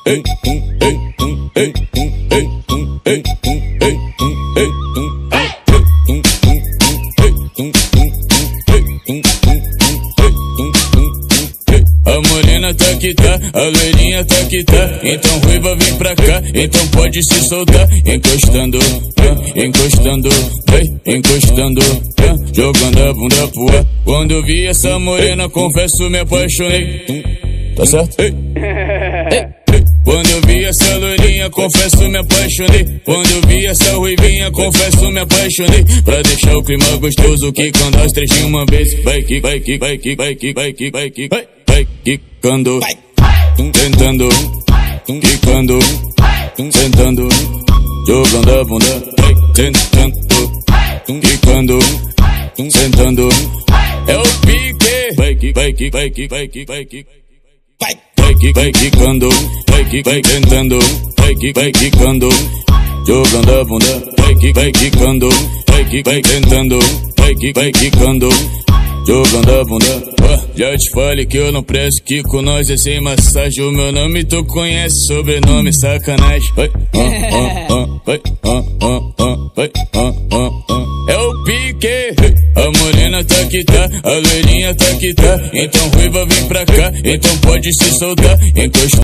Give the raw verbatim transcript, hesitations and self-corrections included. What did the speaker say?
A morena tá que tá, a loirinha tá que tá. Então ruiva vem pra cá, então pode se soltar. Encostando, encostando, encostando, jogando a bunda pro ar. Quando eu vi essa morena, confesso, me apaixonei. Tá certo? Quando eu vi essa loirinha, confesso, me apaixonei. Quando eu vi essa ruivinha, confesso, me apaixonei. Pra deixar o clima gostoso, que quando as três de uma vez. Vai que, vai que, vai que, vai que, vai que, vai que, vai, vai quicando, tentando, quicando, sentando, jogando a bunda, vai tentando, quicando, sentando. É o pique, vai que, vai que, vai que, vai que, vai que. Vai, vai que, vai quicando, vai que, vai tentando, vai que, vai quicando, jogando a bunda, vai que, vai quicando, vai que, vai tentando, vai que, vai quicando, jogando a bunda. Oh, já te falei que eu não presto, que com nós é sem massagem. O meu nome tu conhece, sobrenome sacanagem. Vai, ah, ah, ah, vai, ah, ah, ah, vai, ah, ah, ah. É o pique. A morena tá que tá, a loirinha tá que tá. Então ruiva vem pra cá, então pode se soltar. Encosta